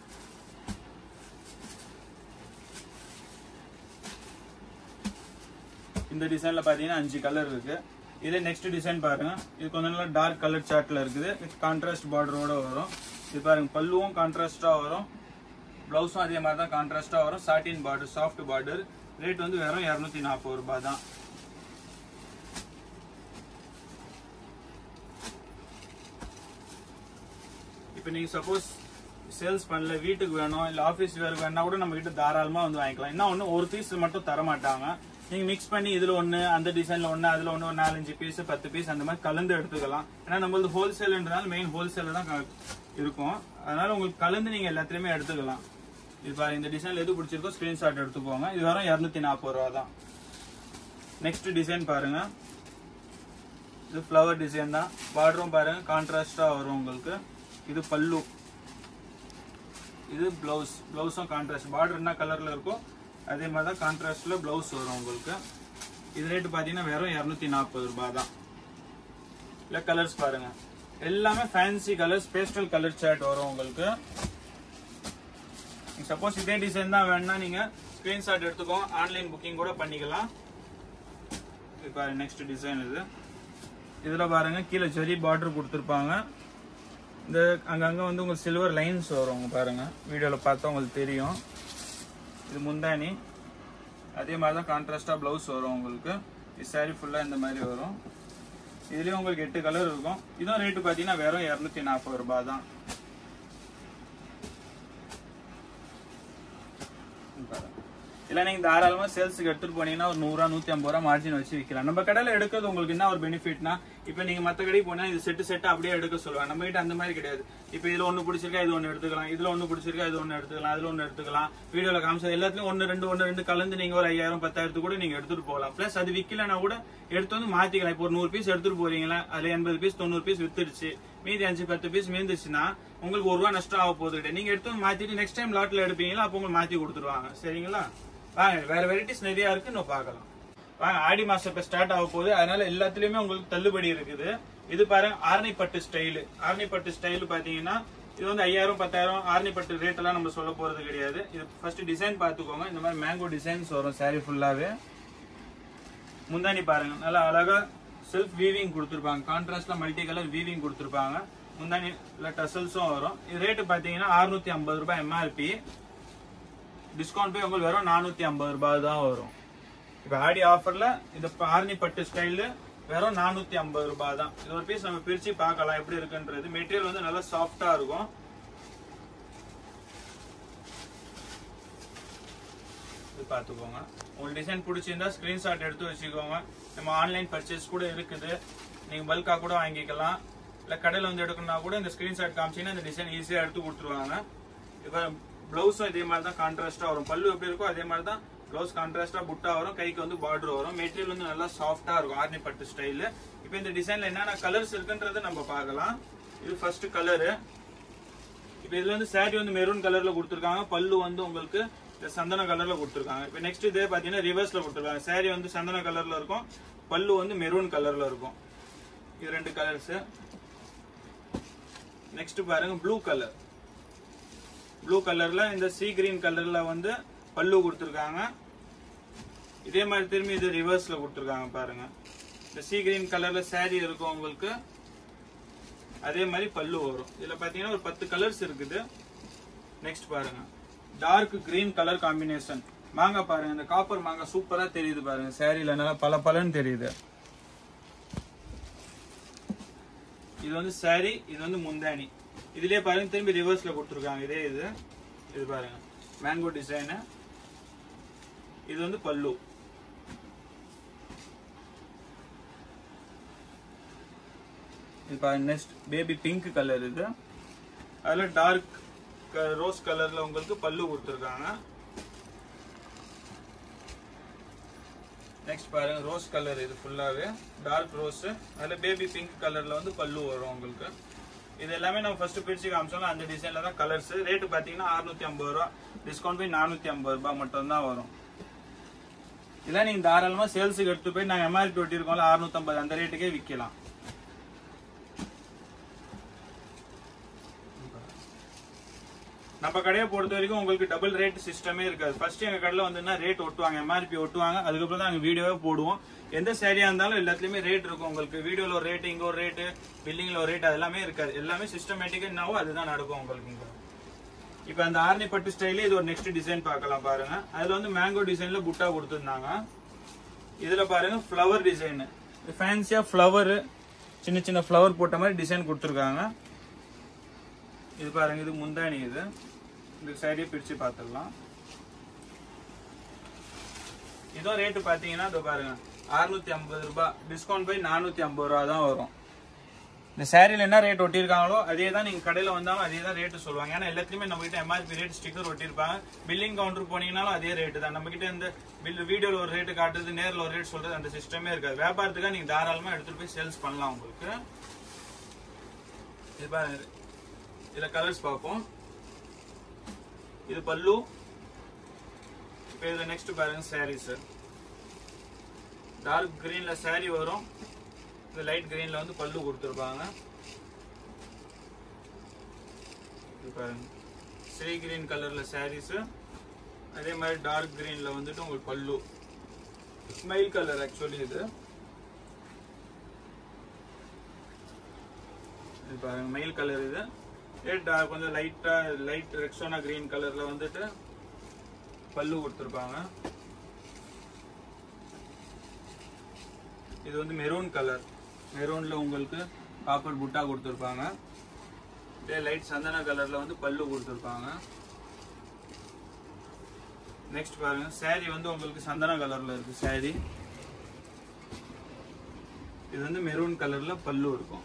இந்த டிசைன்ல பாத்தீங்கன்னா 5 கலர் இருக்கு. இதே நெக்ஸ்ட் டிசைன் பாருங்க. இது கொஞ்சம் நல்லா டார்க் கலர் சார்ட்ல இருக்குது. கான்ட்ராஸ்ட் பார்டரோட வரும். இது பாருங்க பல்லுவும் கான்ட்ராஸ்டா வரும். பிளவுஸும் அதே மாதிரி தான் கான்ட்ராஸ்டா வரும். Satin border, soft border. Rate வந்து வெறும் 240 ரூபாய் தான். இப்போ நீங்க சப்போஸ் சேல்ஸ் பண்ணல, வீட்டுக்கு வேணும் இல்ல ஆபீஸ் வேர் வேணா கூட நம்ம கிட்ட தாராளமா வந்து வாங்கிக்கலாம். என்ன ஒண்ணு, ஒரு பீஸ் மட்டும் தர மாட்டாங்க. நீங்க மிக்ஸ் பண்ணி இதுல ஒண்ணு, அந்த டிசைன்ல ஒண்ணு, அதுல ஒண்ணு, 4-5 பீஸ் 10 பீஸ் அந்த மாதிரி கலந்து எடுத்துக்கலாம். ஏன்னா நம்மளது ஹோல்சேல்ன்றதால மெயின் ஹோல்சேல்ல தான் இருக்கும். அதனால உங்களுக்கு கலந்து நீங்க எல்லாத்துலயுமே எடுத்துக்கலாம். இது பாருங்க, இந்த டிசைன்ல எது பிடிச்சிருக்கோ ஸ்கிரீன்ஷாட் எடுத்துக்கோங்க. இது வரும் 240 ரூபா தான். நெக்ஸ்ட் டிசைன் பாருங்க. இது ஃப்ளவர் டிசைன் தான். பார்டரும் பாருங்க கான்ட்ராஸ்டா வரும் உங்களுக்கு. இது பல்லு. இது பிளவுஸ். பிளவுஸும் கான்ட்ராஸ்ட். பார்டர் என்ன கலர்ல இருக்கோ அதே மாதிரி தான் கான்ட்ராஸ்ட்ல பிளவுஸ் வரும் உங்களுக்கு. இது ரேட் பாத்தீங்கன்னா வெறும் 240 ரூபாய் தான். இல்ல கலர்ஸ் பாருங்க, எல்லாமே fancy colours, pastel colour chart வரும் உங்களுக்கு. சப்போஸ் இதே டிசைன் தான் வேணும்னா நீங்க ஸ்கிரீன்ஷாட் எடுத்துக்கோங்க, ஆன்லைன் புக்கிங் கூட பண்ணிக்கலாம். இது பாருங்க நெக்ஸ்ட் டிசைன். இது இதுல பாருங்க கீழே ஜெரி பார்டர் கொடுத்துருப்பாங்க. இந்த அங்கங்க வந்து உங்களுக்கு சில்வர் லைன்ஸ் வரும் பாருங்க. வீடியோல பார்த்தா உங்களுக்கு தெரியும். இது முந்தானி. அதே மாதிரி தான் கான்ட்ராஸ்டா பிளவுஸ் வரும் உங்களுக்கு. இது சாரி ஃபுல்லா இந்த மாதிரி வரும். இதுலயும் உங்களுக்கு 8 கலர் இருக்கும். இதுவும் ரேட்டு பாத்தீங்கன்னா வெறும் 240 ரூபாய் தான். இல்ல நீங்க தாராளமா சேல்ஸுக்கு எடுத்துட்டு போனீங்கன்னா ஒரு 100 ரூபா 150 ரூபா மார்ஜின் வச்சு விற்கலாம். நம்ம கடையில எடுக்கிறது உங்களுக்கு என்ன ஒரு பெனிஃபிட்னா, இப்ப நீங்க மத்த கடைக்கு போனா இது செட்டு அப்படியே எடுக்க சொல்லுவாங்க. நம்ம கிட்ட அந்த மாதிரி கிடையாது. இப்ப இதுல ஒண்ணு பிடிச்சிருக்கா இது ஒண்ணு எடுத்துக்கலாம், இதுல ஒண்ணு பிடிச்சிருக்கா இது ஒண்ணு எடுத்துக்கலாம், அதுல ஒண்ணு எடுத்துக்கலாம். வீடியோல காமிச்சது எல்லாத்துலயும் ஒன்னு ரெண்டு கலந்து நீங்க ஒரு 5000 10,000 கூட நீங்க எடுத்துட்டு போகலாம். பிளஸ் அது விக்கலன்னா கூட எடுத்து வந்து மாத்திக்கலாம். இப்போ ஒரு 100 பீஸ் எடுத்துட்டு போறீங்களா, அதுல 80 பீஸ் 90 பீஸ் வித்துடுச்சு, மீதி 5-10 பீஸ் மீந்துச்சுன்னா உங்களுக்கு 1 ரூபா நஷ்டம் ஆக போகுது கிடையாது. நீங்க எடுத்து வந்து மாத்திட்டு நெக்ஸ்ட் டைம் லாட்ல எடுப்பீங்களா, அப்ப உங்களுக்கு மாத்தி கொடுத்துருவாங்க. சரிங்களா? வாங்க, வேற வெரைட்டிஸ் நிறைய இருக்கு, இன்னும் பார்க்கலாம். வாங்க, ஆடி மாசம் இப்ப ஸ்டார்ட் ஆக போகுது. அதனால எல்லாத்துலயுமே உங்களுக்கு தள்ளுபடி இருக்குது. இது பாருங்க ஆரணிப்பட்டு ஸ்டைல். ஆரணிப்பட்டு ஸ்டைல் பாத்தீங்கன்னா இது வந்து 5000 10,000 ஆரணிப்பட்டு ரேட் எல்லாம் நம்ம சொல்ல போறது கிடையாது. இது ஃபர்ஸ்ட் டிசைன் பாத்துக்கோங்க. இந்த மாதிரி மேங்கோ டிசைன்ஸ் வரும் சாரி ஃபுல்லாவே. முந்தானி பாருங்க, நல்லா அழகா செல்ஃப் வீவிங் கொடுத்துருப்பாங்க. கான்ட்ராஸ்ட்ல மல்டி கலர் வீவிங் கொடுத்துருப்பாங்க. முந்தானி டசல்ஸும் வரும். இது ரேட்டு பாத்தீங்கன்னா 650 ரூபாய் எம்ஆர்பி. டிஸ்கவுண்ட் போய் உங்களுக்கு வெறும் 450 ரூபாய் தான் வரும். இப்ப ஆடி ஆஃபர்ல இந்த ஆரணிப்பட்டு ஸ்டைல் வெறும் 450 ரூபாய் தான். இது ஒரு பீஸ் நம்ம பிரிச்சு பார்க்கலாம் எப்படி இருக்குன்றது. மெட்டீரியல் வந்து நல்லா சாஃப்டா இருக்கும். இது பாத்துக்கோங்க. உங்களுக்கு டிசைன் பிடிச்சிருந்தா ஸ்கிரீன்ஷாட் எடுத்து வச்சுக்கோங்க. நம்ம ஆன்லைன் பர்ச்சேஸ் கூட இருக்குது. நீங்க பல்கா கூட வாங்கிக்கலாம். இல்ல கடையில வந்து எடுக்கணும்னா கூட இந்த ஸ்கிரீன்ஷாட் காமிச்சீங்கன்னா இந்த டிசைன் ஈஸியா எடுத்து கொடுத்துருவாங்க. இப்ப பிளவுஸும் இதே மாதிரி தான் கான்ட்ராஸ்டா வரும். பல்லு எப்படி இருக்கோ அதே மாதிரி தான் பிளவுஸ் கான்ட்ராஸ்டா புட்டா வரும். கைக்கு வந்து பார்டர் வரும். மெட்டீரியல் வந்து நல்லா சாஃப்டா இருக்கும். ஆரணிப்பட்டு ஸ்டைல். இப்போ இந்த டிசைன்ல என்னென்ன கலர்ஸ் இருக்குன்றத நம்ம பார்க்கலாம். இது ஃபர்ஸ்ட் கலரு. இப்போ இதுல வந்து சாரி வந்து மெரூன் கலர்ல கொடுத்துருக்காங்க. பல்லு வந்து உங்களுக்கு இந்த சந்தன கலர்ல கொடுத்துருக்காங்க. இப்போ நெக்ஸ்ட் இதே பாத்தீங்கன்னா ரிவர்ஸ்ல கொடுத்துருக்காங்க. சாரி வந்து சந்தன கலர்ல இருக்கும், பல்லு வந்து மெரூன் கலர்ல இருக்கும். இது 2 கலர்ஸ். நெக்ஸ்ட் பாருங்க ப்ளூ கலர். ப்ளூ கலர்ல இந்த சீ கிரீன் கலர்ல வந்து பல்லு கொடுத்துருக்காங்க. இதே மாதிரி திரும்பி இது ரிவர்ஸ்ல கொடுத்துருக்காங்க பாருங்க. இந்த சீ கிரீன் கலர்ல சாரி இருக்கும் உங்களுக்கு. அதே மாதிரி பல்லு வரும். இதுல பாத்தீங்கன்னா ஒரு 10 கலர்ஸ் இருக்குது. நெக்ஸ்ட் பாருங்க டார்க் கிரீன் கலர் காம்பினேஷன். மாங்காய் பாருங்க, இந்த காப்பர் மாங்காய் சூப்பரா தெரியுது பாருங்க. சாரியில நல்லா பலன்னு தெரியுது. இது வந்து சாரி, இது வந்து முந்தானி. இதுலயே பாருங்க திரும்பி ரிவர்ஸ்ல கொடுத்துருக்காங்க. இதே இது பாருங்க மேங்கோ டிசைன். இது வந்து பல்லு. இது பாருங்க நெக்ஸ்ட் பேபி பிங்க் கலர். இது அதுல டார்க் ரோஸ் கலர்ல உங்களுக்கு பல்லு கொடுத்துருக்காங்க. நெக்ஸ்ட் பாருங்க ரோஸ் கலர். இது ஃபுல்லாவே டார்க் ரோஸ். அதுல பேபி பிங்க் கலர்ல வந்து பல்லு வரும் உங்களுக்கு. இது எல்லாமே நம்ம ஃபர்ஸ்ட் பிரிச்சு காமிச்சோம். அந்த டிசைன்ல தான் கலர்ஸ். ரேட் பாத்தீங்கன்னா 650 ரூபா. டிஸ்கவுண்ட் போய் 450 ரூபாய் மட்டும் தான் வரும். இதெல்லாம் நீங்க தாராளமா சேல்ஸுக்கு எடுத்து போய் நாங்க எம்ஆர்பி ஒட்டிருக்கோம்ல 650 அந்த ரேட்டுக்கே விற்கலாம். நம்ம கடையை பொறுத்த வரைக்கும் உங்களுக்கு டபுள் ரேட் சிஸ்டமே இருக்காது. ஃபர்ஸ்ட் எங்க கடையில வந்து ரேட் ஒட்டுவாங்க, எம்ஆர்பி ஒட்டுவாங்க. அதுக்கப்புறம் தான் நாங்க வீடியோவே போடுவோம். எந்த சேரியா இருந்தாலும் எல்லாத்துலயுமே ரேட் இருக்கும். உங்களுக்கு வீடியோல ஒரு ரேட், இங்க ஒரு ரேட், பில்லிங்ல ஒரு ரேட், அதெல்லாமே இருக்காது. எல்லாமே சிஸ்டமேட்டிக்கா என்னவோ அதுதான் நடக்கும் உங்களுக்கு. இப்ப அந்த ஆர்னி பட்டு ஸ்டைல இது ஒரு நெக்ஸ்ட் டிசைன் பார்க்கலாம் பாருங்க. அதுல வந்து மேங்கோ டிசைன்ல புட்டா கொடுத்துருந்தாங்க. இதுல பாருங்க ஃபிளவர் டிசைன். ஃபேன்சியா ஃபிளவர், சின்ன சின்ன ஃபிளவர் போட்ட மாதிரி டிசைன் கொடுத்துருக்காங்க. இது பாருங்க இது முந்தானி. இது இந்த சைடே பிரிச்சு பார்த்துடலாம். இதோ ரேட்டு பாத்தீங்கன்னா இதோ பாருங்க 650 ரூபாய். டிஸ்கவுண்ட் போய் 450 ரூபா தான் வரும். இந்த சாரியில என்ன ரேட் ஒட்டிருக்காங்களோ அதே தான் நீங்க கடையில வந்தாலும் அதே தான் ரேட்டு சொல்லுவாங்க. ஏன்னா எல்லாத்துலயுமே நம்ம கிட்ட எம்ஆர்பி ரேட் ஸ்டிக்கர் ஒட்டிருப்பாங்க. பில்லிங் கவுண்டர் போனீங்கன்னாலும் அதே ரேட்டு தான். நம்ம கிட்ட இந்த வீடியோல ஒரு ரேட்டு காட்டுறது, நேரில் ஒரு ரேட் சொல்றது அந்த சிஸ்டமே இருக்காது. வியாபாரத்துக்காக நீங்க தாராளமா எடுத்துட்டு போய் சேல்ஸ் பண்ணலாம் உங்களுக்கு. இது பாருங்க இதுல கலர்ஸ் பார்ப்போம். இது பல்லு. இப்ப இதுல நெக்ஸ்ட் பாருங்க சாரீஸ். டார்க் கிரீன்ல சாரி வரும். இந்த லைட் கிரீன்ல வந்து பல்லு கொடுத்துருப்பாங்க. இது பாருங்க ஸ்ரீ கிரீன் கலர்ல சாரீஸ். அதே மாதிரி டார்க் கிரீன்ல வந்துட்டு உங்களுக்கு பல்லு. ஸ்மைல் கலர் ஆக்சுவலி இது பாருங்க மெயில் கலர். இது கொஞ்சம் லைட் ரெக்ஸோனா கிரீன் கலர்ல வந்துட்டு பல்லு கொடுத்துருப்பாங்க. இது வந்து மெரூன் கலர். மெரூன்ல உங்களுக்கு காப்பர் புட்டா கொடுத்துருப்பாங்க. இதே லைட் சந்தன கலர்ல வந்து பல்லு கொடுத்துருப்பாங்க. நெக்ஸ்ட் பாருங்க சாரி வந்து உங்களுக்கு சந்தன கலர்ல இருக்கு சாரி. இது வந்து மெரூன் கலர்ல பல்லு இருக்கும்.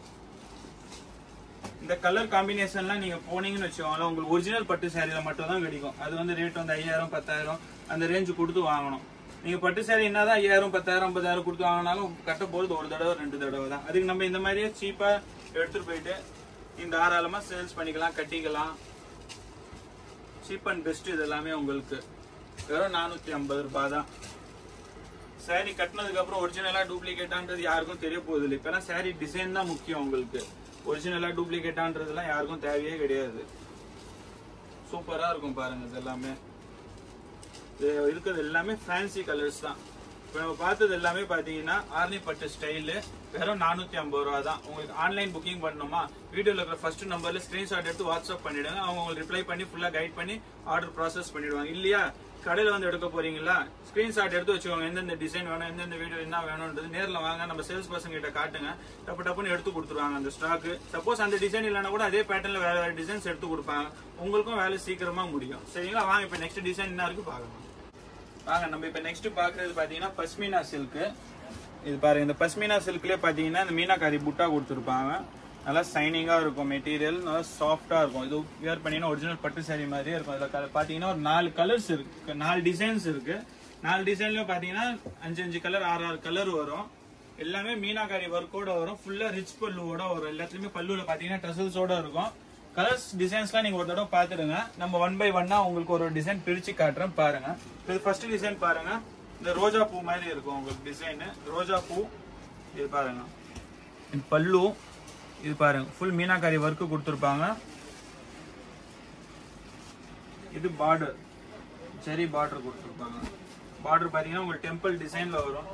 இந்த கலர் காம்பினேஷன்லாம் நீங்க போனீங்கன்னு வச்சுக்கோங்களேன், உங்களுக்கு ஒரிஜினல் பட்டு சாரியில மட்டும் தான் கிடைக்கும். அது வந்து ரேட் வந்து 5000 10,000 அந்த ரேஞ்சு கொடுத்து வாங்கணும். நீங்க பட்டு சாரி என்னதான் 5000 10,000 50,000 கொடுத்து வாங்கினாலும் கட்ட போறது ஒரு தடவை 2 தடவை தான். அதுக்கு நம்ம இந்த மாதிரியே சீப்பா எடுத்துட்டு போயிட்டு இந்த தாராளமா சேல்ஸ் பண்ணிக்கலாம், கட்டிக்கலாம். Cheap and best. இது எல்லாமே உங்களுக்கு வெறும் 450 ரூபாய் தான். சாரி கட்டினதுக்கு அப்புறம் ஒரிஜினலா டூப்ளிகேட்டான்றது யாருக்கும் தெரிய போகுது இல்லை. இப்ப சாரி டிசைன் தான் முக்கியம் உங்களுக்கு. ஒரிஜினலா டூப்ளிகேட்டான்றதுலாம் யாருக்கும் தேவையே கிடையாது. சூப்பரா இருக்கும் பாருங்க. இது எல்லாமே இருக்கிறது எல்லாமே ஃபேன்சி கலர்ஸ் தான். இப்ப நம்ம பார்த்தது எல்லாமே பாத்தீங்கன்னா ஆர்னி பட்டு ஸ்டைலு வெறும் 450 ரூபா தான். உங்களுக்கு ஆன்லைன் புக்கிங் பண்ணணுமா, வீடியோல இருக்கிற ஃபர்ஸ்ட் நம்பர்ல ஸ்கிரீன்ஷாட் எடுத்து வாட்ஸ்அப் பண்ணிடுங்க. அவங்க உங்களுக்கு ரிப்ளை பண்ணி ஃபுல்லா கைட் பண்ணி ஆர்டர் ப்ராசஸ் பண்ணிடுவாங்க. இல்லையா கடையில வந்து எடுக்க போறீங்களா, ஸ்கிரீன்ஷாட் எடுத்து வச்சுக்கோங்க. எந்தெந்த டிசைன் வேணும், எந்தெந்த வீடியோ என்ன வேணும்ன்றது நேரில் வாங்க, நம்ம சேல்ஸ் பர்சன் கிட்ட காட்டுங்க. டப்புன்னு எடுத்து கொடுத்துருவாங்க அந்த ஸ்டாக். சப்போஸ் அந்த டிசைன் இல்லைன்னா கூட அதே பேட்டர்ல வேற வேற டிசைன்ஸ் எடுத்து கொடுப்பாங்க. உங்களுக்கும் வேலை சீக்கிரமா முடியும். சரிங்களா, வாங்க இப்ப நெக்ஸ்ட் டிசைன் என்ன இருக்கு பாக்கலாம். வாங்க நம்ம இப்ப நெக்ஸ்ட் பாக்குறது பாத்தீங்கன்னா பஸ்மினா சில்க். இது பாருங்க இந்த பஸ்மினா சில்க்லயே பாத்தீங்கன்னா இந்த மீனாக்காரி புட்டா கொடுத்துருப்பாங்க. நல்லா சைனிங்கா இருக்கும். மெட்டீரியல் நல்லா சாஃப்டா இருக்கும். இது வியர் பண்ணீங்கன்னா ஒரிஜினல் பட்டு சாரி மாதிரியே இருக்கும். இதுல பாத்தீங்கன்னா ஒரு 4 கலர்ஸ் இருக்கு, 4 டிசைன்ஸ் இருக்கு. 4 டிசைன்லயும் பாத்தீங்கன்னா 5 கலர் 6 கலர் வரும். எல்லாமே மீனாக்காரி ஒர்க்கோட வரும். ஃபுல்லா ரிச் பல்லுவோட வரும். எல்லாத்துலயுமே பல்லுல பாத்தீங்கன்னா டசல்ஸோட இருக்கும். கலர்ஸ் டிசைன்ஸ்லாம் நீங்க ஒரு தடவை பாத்துடுங்க. நம்ம 1 by 1 உங்களுக்கு ஒரு டிசைன் பிரிச்சு காட்டுறேன் பாருங்க. இது ஃபர்ஸ்ட் டிசைன் பாருங்க. இந்த ரோஜா பூ மாதிரி இருக்கும் உங்களுக்கு டிசைன். ரோஜா பூ. இது பாருங்க பல்லு. இது பாருங்க ஃபுல் மீனாக்காரி ஒர்க் கொடுத்துருப்பாங்க. இது பார்டர், ஜெரி பார்டர் கொடுத்துருப்பாங்க. பார்டர் பாத்தீங்கன்னா உங்களுக்கு டெம்பிள் டிசைன்ல வரும்.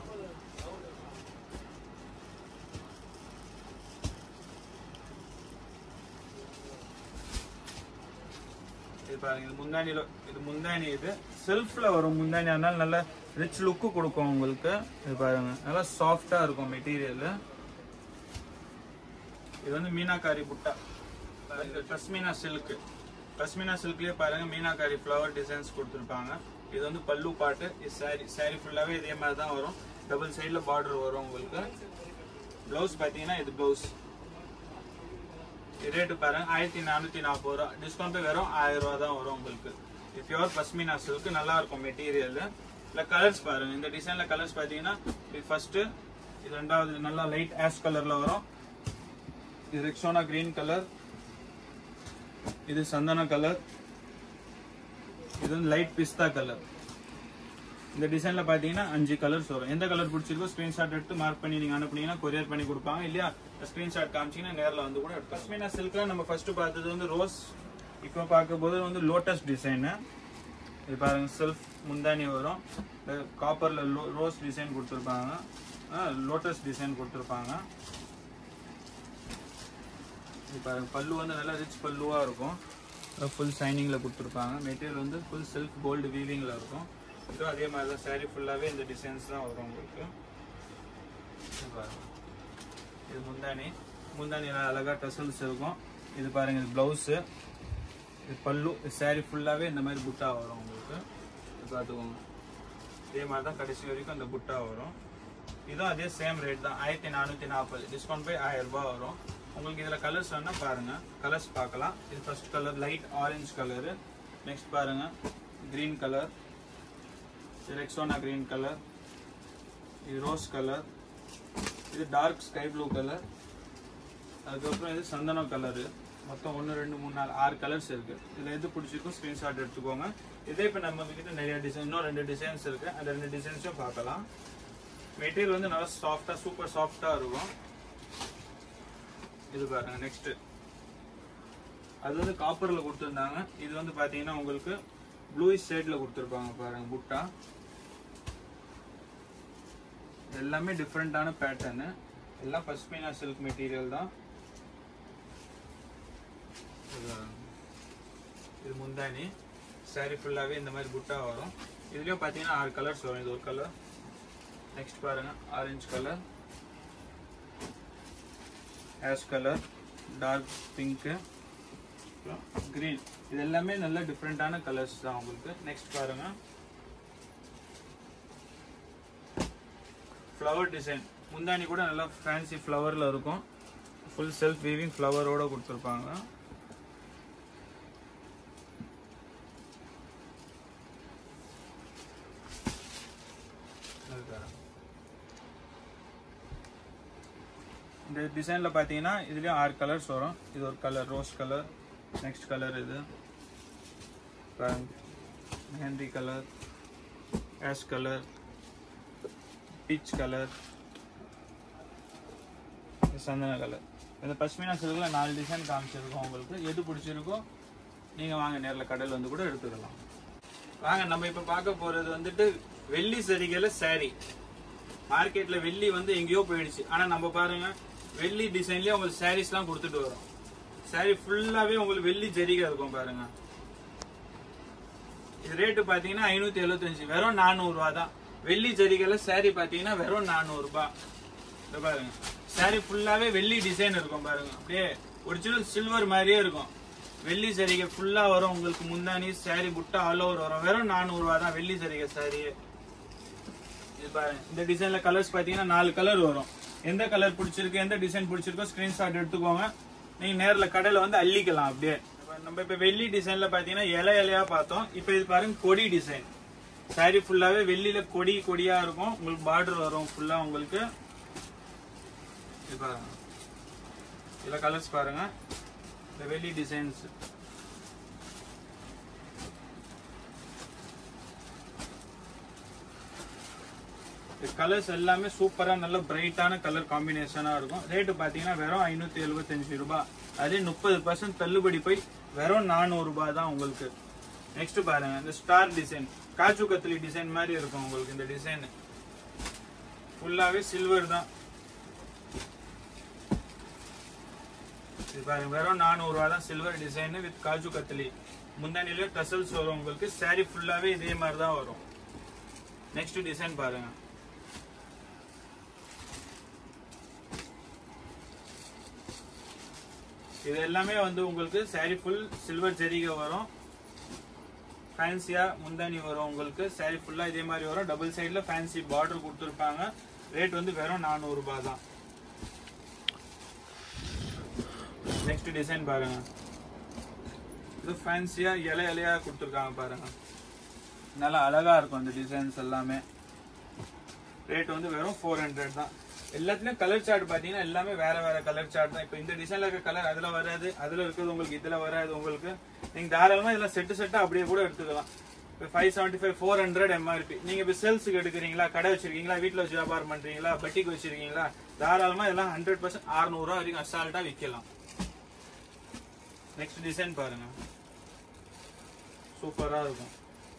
இது பாருங்க இது முந்தானில, இது முந்தானி. இது செல்ஃப்ல வரும் முந்தானி, அதனால நல்ல ரிச் லுக்கு கொடுக்கும் உங்களுக்கு. இது பாருங்க நல்லா சாஃப்டா இருக்கும் மெட்டீரியல். இது வந்து மீனாக்காரி புட்டா. பஸ்மினா சில்க். பஸ்மினா சில்க்லயே பாருங்க மீனாக்காரி ஃப்ளவர் டிசைன்ஸ் கொடுத்துருப்பாங்க. இது வந்து பல்லு பாட்டு. இது சாரி ஃபுல்லாவே இதே மாதிரி தான் வரும். டபுள் சைடுல பார்டர் வரும் உங்களுக்கு. பிளவுஸ் பாத்தீங்கன்னா இது பிளவுஸ். ரேட்டு பாருங்க 1440 ரூபா. டிஸ்கவுண்ட் வெறும் 1000 ரூபா தான் வரும் உங்களுக்கு. இது பியூர் பஸ்மினா சில்க். நல்லா இருக்கும் மெட்டீரியல். இல்ல கலர்ஸ் பாருங்க. இந்த டிசைன்ல கலர்ஸ் பாத்தீங்கன்னா இது ஃபர்ஸ்ட், இது ரெண்டாவது நல்லா லைட் ஆஷ் கலர்ல வரும். இது ரெக்ஸோனா கிரீன் கலர், இது சந்தன கலர், இது வந்து லைட் பிஸ்தா கலர். இந்த டிசைன்ல பாத்தீங்கன்னா 5 கலர்ஸ் வரும். எந்த கலர் பிடிச்சிருக்கோ ஸ்கிரீன்ஷாட் எடுத்து மார்க் பண்ணி நீங்க அனுப்புனீங்கன்னா கொரியர் பண்ணி கொடுப்பாங்க. இல்லையா ஸ்கிரீன்ஷாட் காமிச்சீங்கன்னா நேரில் வந்து கூட. பஸ்மினா சில்க்ல நம்ம ஃபர்ஸ்ட் பார்த்தது வந்து ரோஸ். இப்போ பார்க்கும்போது வந்து லோட்டஸ் டிசைன். இது பாருங்க செல்ஃப் முந்தானி வரும். காப்பர்ல ரோஸ் டிசைன் கொடுத்துருப்பாங்க, லோட்டஸ் டிசைன் கொடுத்துருப்பாங்க. இது பாருங்க பல்லு வந்து நல்லா ரிச் பல்லுவா இருக்கும். ஃபுல் சைனிங்ல கொடுத்துருப்பாங்க. மெட்டீரியல் வந்து ஃபுல் செல்ஃப் கோல்டு வீவிங்ல இருக்கும். இது அதே மாதிரி தான் சாரி ஃபுல்லாவே இந்த டிசைன்ஸ் தான் வரும் உங்களுக்கு. இது முந்தானி. முந்தானி அழகா டசல்ஸ் இருக்கும். இது பாருங்க இது பிளவுஸ், இது பல்லு. சாரி ஃபுல்லாவே இந்த மாதிரி புட்டா வரும் உங்களுக்கு. பார்த்துக்கோங்க. இதே மாதிரி தான் கடைசி வரைக்கும் அந்த புட்டா வரும். இதுவும் அதே சேம் ரேட் தான் 1440. டிஸ்கவுண்ட் போய் 1000 ரூபாய் வரும் உங்களுக்கு. இதுல கலர்ஸ் வேணா பாருங்க, கலர்ஸ் பார்க்கலாம். இது first colour light orange colour. Next பாருங்க கிரீன் கலர், இது ரெக்ஸோனா கிரீன் கலர், இது ரோஸ் கலர், இது டார்க் ஸ்கை ப்ளூ கலர், அதுக்கப்புறம் இது சந்தனம் கலரு. மொத்தம் 1 2 3 4 6 கலர்ஸ் இருக்கு. இதுல எது பிடிச்சிருக்கும் ஸ்கிரீன்ஷாட் எடுத்துக்கோங்க. இதே இப்போ நம்ம கிட்ட நிறைய டிசைன், இன்னும் 2 டிசைன்ஸ் இருக்கு. அந்த 2 டிசைன்ஸும் பார்க்கலாம். மெட்டீரியல் வந்து நல்லா சாஃப்டா, சூப்பர் சாஃப்டா இருக்கும். இது பாருங்க நெக்ஸ்ட், அது வந்து காப்பர்ல கொடுத்துருந்தாங்க. இது வந்து பாத்தீங்கன்னா உங்களுக்கு ப்ளூயிஷ் ஷேட்ல கொடுத்துருப்பாங்க பாருங்க புட்டா. எல்லாமே டிஃப்ரெண்டான பேட்டர்னு. எல்லாம் பஸ்மினா சில்க் மெட்டீரியல் தான். இது முந்தானி. சாரி ஃபுல்லாவே இந்த மாதிரி புட்டா வரும். இதுலயும் பாத்தீங்கன்னா 6 கலர்ஸ் வரும். இது ஒரு கலர். நெக்ஸ்ட் பாருங்க orange colour, ash colour, dark pink, green. இது எல்லாமே நல்ல டிஃப்ரெண்டான கலர்ஸ் தான் உங்களுக்கு. நெக்ஸ்ட் பாருங்க ஃப்ளவர் டிசைன். முந்தானி கூட நல்லா ஃபேன்சி ஃப்ளவர்ல இருக்கும். ஃபுல் செல்ஃப் வீவிங் ஃப்ளவரோட கொடுத்துருப்பாங்க. இந்த டிசைன்ல பாத்தீங்கன்னா இதுலயும் 6 கலர்ஸ் வரும். இது ஒரு colour rose colour. Next colour இது mehendi colour, ash colour, peach colour, சந்தன கலர். இந்த பஸ்மினா சில்க்ல 4 டிசைன் காமிச்சிருக்கோம் உங்களுக்கு. எது பிடிச்சிருக்கோ நீங்க வாங்க நேரில் கடையில் வந்து கூட எடுத்துக்கலாம். வாங்க நம்ம இப்ப பார்க்க போறது வந்துட்டு வெள்ளி சரிகையில சாரி. மார்க்கெட்ல வெள்ளி வந்து எங்கேயோ போயிடுச்சு. ஆனா நம்ம பாருங்க வெள்ளி டிசைன்லயே உங்களுக்கு சாரீஸ் எல்லாம் கொடுத்துட்டு வரும். சாரி ஃபுல்லாவே உங்களுக்கு வெள்ளி ஜரிகை இருக்கும் பாருங்க. இது ரேட்டு பாத்தீங்கன்னா 575, வெறும் 400 ரூபாய் தான். வெள்ளி ஜரிகையில சாரி பாத்தீங்கன்னா வெறும் 400 ரூபாய். பாருங்க சாரி ஃபுல்லாவே வெள்ளி டிசைன் இருக்கும் பாருங்க. அப்படியே ஒரிஜினல் சில்வர் மாதிரியே இருக்கும். வெள்ளி சரிகை ஃபுல்லா வரும் உங்களுக்கு. முந்தானி சாரி புட்டா ஆல் ஓவர் வரும். வெறும் 400 ரூபாய் தான் வெள்ளி சரிகை சாரி. இது பாருங்க இந்த டிசைன்ல கலர்ஸ் பாத்தீங்கன்னா 4 கலர் வரும். எந்த கலர் பிடிச்சிருக்கு, எந்த டிசைன் பிடிச்சிருக்கோ ஸ்கிரீன்ஷாட் எடுத்துக்கோங்க. நீங்க நேர்ல கடையில வந்து அள்ளிக்கலாம். அப்படியே நம்ம இப்ப வெள்ளி டிசைன்ல பாத்தீங்கன்னா இலை இலையா பார்த்தோம். இப்ப இது பாருங்க கொடி டிசைன். சாரி ஃபுல்லாவே வெள்ளியில கொடி கொடியா இருக்கும். உங்களுக்கு பார்டர் வரும் ஃபுல்லா உங்களுக்கு. இது பாருங்க இதுல கலர்ஸ் பாருங்க. இந்த வெள்ளி டிசைன்ஸ் கலர்ஸ் எல்லாமே சூப்பரா நல்ல பிரைட்டான கலர் காம்பினேஷனா இருக்கும். ரேட்டு பாத்தீங்கன்னா வெறும் 575 ரூபாய். அதே 30% தள்ளுபடி போய் வெறும் 400 ரூபாய் தான் உங்களுக்கு. நெக்ஸ்ட் பாருங்க இந்த star design. Kaju katli design மாதிரி இருக்கும் உங்களுக்கு. இந்த டிசைன் ஃபுல்லாவே சில்வர் தான். இது பாருங்க வெறும் 400 ரூபாய் தான். Silver design with kaju katli. முந்தானில டசல்ஸ் வரும் உங்களுக்கு. சாரி ஃபுல்லாவே இதே மாதிரி தான் வரும். நெக்ஸ்ட் டிசைன் பாருங்க. இது எல்லாமே வந்து உங்களுக்கு saree ஃபுல் சில்வர் ஜரிகை வரும். ஃபேன்சியா முந்தானி வரும் உங்களுக்கு. saree ஃபுல்லா இதே மாதிரி வரும். டபுள் சைடுல ஃபேன்சி பார்டர் கொடுத்துருப்பாங்க. ரேட் வந்து வெறும் 400 ரூபாய் தான். நெக்ஸ்ட் டிசைன் பாருங்க. இது ஃபேன்சியா இலையா கொடுத்துருக்காங்க பாருங்க. நல்லா அழகா இருக்கும் இந்த டிசைன்ஸ் எல்லாமே. ரேட் வந்து வெறும் 400 தான். எல்லாத்துலயும் கலர் சார்ட் பாத்தீங்கன்னா எல்லாமே வேற வேற கலர் சார்ட் தான். இப்போ இந்த டிசைன்ல இருக்க கலர் அதுல வராது, அதுல இருக்கிறது உங்களுக்கு இதுல வராது. உங்களுக்கு நீங்க தாராளமா இதெல்லாம் செட்டா அப்படியே கூட எடுத்துக்கலாம். இப்போ 575 400 MRP. நீங்க இப்போ சேல்ஸுக்கு எடுக்கிறீங்களா, கடை வச்சிருக்கீங்களா, வீட்டுல வச்சு வியாபாரம் பண்றீங்களா, பட்டிக்கு வச்சிருக்கீங்களா, தாராளமா இதெல்லாம் 100% 600 ரூபா வரைக்கும் அசால்ட்டா விற்கலாம். நெக்ஸ்ட் டிசைன் பாருங்க, சூப்பரா இருக்கும்.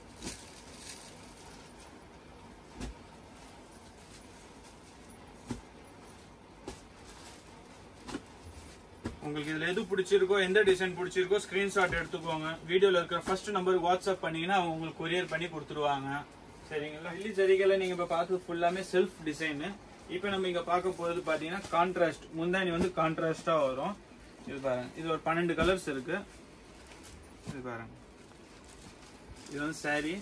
உங்களுக்கு இதுல எது பிடிச்சிருக்கோ, எந்த டிசைன் பிடிச்சிருக்கோ ஸ்கிரீன்ஷாட் எடுத்துக்கோங்க. வீடியோல இருக்கிற ஃபர்ஸ்ட் நம்பருக்கு வாட்ஸ்அப் பண்ணீங்கன்னா அவங்க உங்களுக்கு கொரியர் பண்ணி கொடுத்துருவாங்க. சரிங்களா? வெள்ளி ஜரிகையில நீங்க இப்ப பார்த்தது ஃபுல்லாமே செல்ஃப் டிசைன். இப்ப நம்ம இங்க பார்க்க போறது பாத்தீங்கன்னா கான்ட்ராஸ்ட். முந்தானி வந்து கான்ட்ராஸ்டா வரும். இது பாருங்க, இது ஒரு 12 கலர்ஸ் இருக்கு. இது பாருங்க, இது வந்து saree,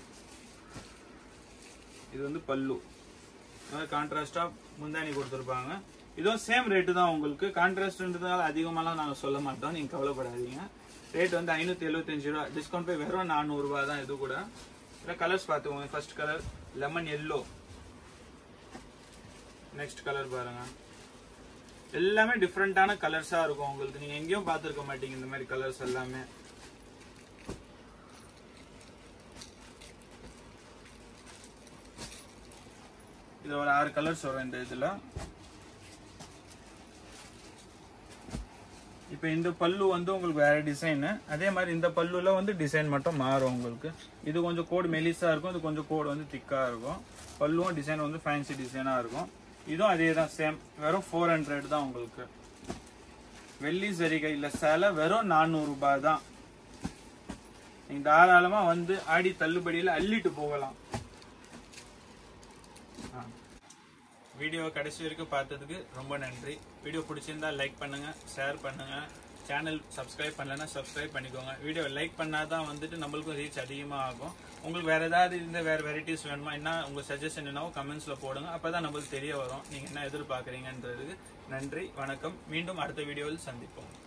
இது வந்து பல்லு. கான்ட்ராஸ்டா முந்தானி கொடுத்துருப்பாங்க. இதுவும் சேம் ரேட்டு தான் உங்களுக்கு. கான்ட்ராஸ்ட்ன்றதால அதிகமாலாம் நாங்கள் சொல்ல மாட்டோம், நீங்க கவலைப்படாதீங்க. ரேட் வந்து 575 ரூபா. டிஸ்கவுண்ட் போய் வெறும் 400 ரூபா தான். இது கூட இல்லை கலர்ஸ் பார்த்துக்கோங்க. First colour lemon yellow. Next colour பாருங்க, எல்லாமே டிஃப்ரெண்டான கலர்ஸா இருக்கும் உங்களுக்கு. நீங்க எங்கேயும் பார்த்துருக்க மாட்டீங்க இந்த மாதிரி கலர்ஸ் எல்லாமே. இது ஒரு 6 கலர்ஸ் வரும் இந்த இதுல. இப்போ இந்த பல்லு வந்து உங்களுக்கு வேற டிசைன். அதே மாதிரி இந்த பல்லுல வந்து டிசைன் மட்டும் மாறும் உங்களுக்கு. இது கொஞ்சம் கோடு மெலிசா இருக்கும், இது கொஞ்சம் கோடு வந்து திக்கா இருக்கும். பல்லுவும் டிசைன் வந்து ஃபேன்சி டிசைனா இருக்கும். இதுவும் அதே தான், சேம். வெறும் 400 தான் உங்களுக்கு. வெள்ளி ஜரிகை இல்ல சேலை வெறும் 400 ரூபாய் தான். நீங்க தாராளமா வந்து ஆடி தள்ளுபடியில அள்ளிட்டு போகலாம். வீடியோ கடைசி வரைக்கும் பார்த்ததுக்கு ரொம்ப நன்றி. வீடியோ பிடிச்சிருந்தா லைக் பண்ணுங்க, ஷேர் பண்ணுங்க. சேனல் சப்ஸ்கிரைப் பண்ணலன்னா சப்ஸ்கிரைப் பண்ணிக்கோங்க. வீடியோ லைக் பண்ணாதான் வந்துட்டு நம்மளுக்கும் ரீச் அதிகமாக ஆகும். உங்களுக்கு வேற ஏதாவது இந்த வேற வெரைட்டிஸ் வேணுமா, என்ன உங்க சஜஷன் என்னவோ கமெண்ட்ஸ்ல போடுங்க. அப்பதான் நம்மளுக்கு தெரிய வரும் நீங்க என்ன எதிர்பார்க்குறீங்கன்றதுக்கு. நன்றி, வணக்கம். மீண்டும் அடுத்த வீடியோவில் சந்திப்போம்.